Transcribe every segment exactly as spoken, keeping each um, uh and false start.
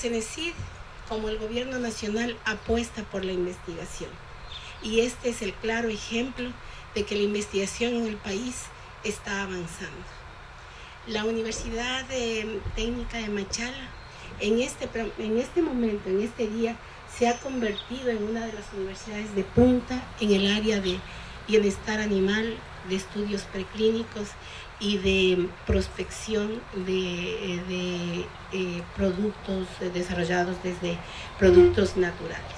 CENESID, como el gobierno nacional, apuesta por la investigación. Y este es el claro ejemplo de que la investigación en el país está avanzando. La Universidad de Técnica de Machala, en este, en este momento, en este día, se ha convertido en una de las universidades de punta en el área de bienestar animal, de estudios preclínicos y de prospección de, de eh, productos desarrollados desde productos naturales.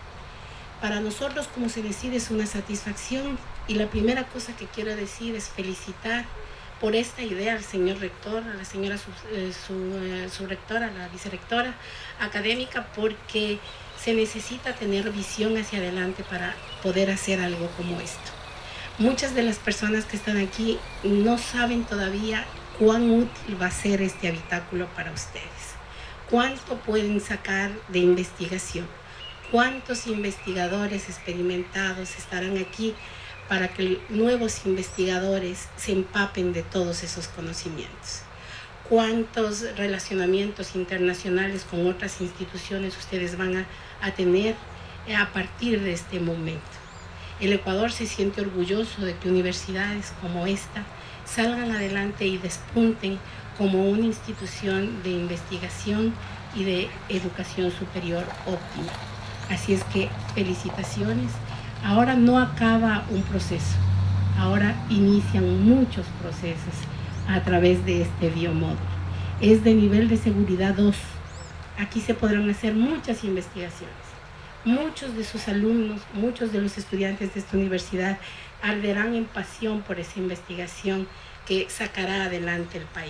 Para nosotros como CENESID es una satisfacción, y la primera cosa que quiero decir es felicitar por esta idea al señor rector, a la señora sub, eh, su, eh, subrectora, la vicerrectora académica, porque se necesita tener visión hacia adelante para poder hacer algo como esto. Muchas de las personas que están aquí no saben todavía cuán útil va a ser este habitáculo para ustedes, cuánto pueden sacar de investigación, cuántos investigadores experimentados estarán aquí para que nuevos investigadores se empapen de todos esos conocimientos. Cuántos relacionamientos internacionales con otras instituciones ustedes van a, a tener a partir de este momento. El Ecuador se siente orgulloso de que universidades como esta salgan adelante y despunten como una institución de investigación y de educación superior óptima. Así es que felicitaciones. Ahora no acaba un proceso, ahora inician muchos procesos a través de este biomódulo. Es de nivel de seguridad dos. Aquí se podrán hacer muchas investigaciones. Muchos de sus alumnos, muchos de los estudiantes de esta universidad arderán en pasión por esa investigación que sacará adelante el país.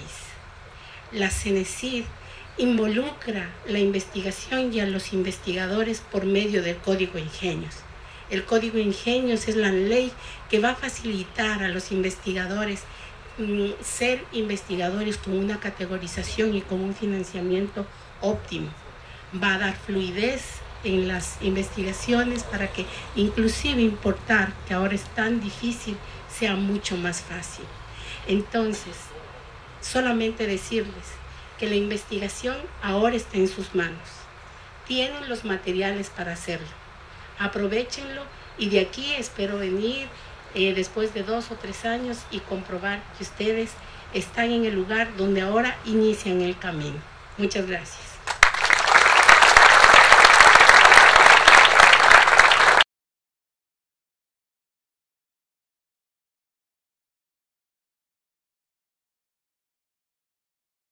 La CENESID involucra la investigación y a los investigadores por medio del Código Ingenios. El Código Ingenios es la ley que va a facilitar a los investigadores mm, ser investigadores con una categorización y con un financiamiento óptimo. Va a dar fluidez en las investigaciones para que inclusive importar, que ahora es tan difícil, sea mucho más fácil. Entonces, solamente decirles que la investigación ahora está en sus manos. Tienen los materiales para hacerlo. Aprovéchenlo y de aquí espero venir eh, después de dos o tres años y comprobar que ustedes están en el lugar donde ahora inician el camino. Muchas gracias.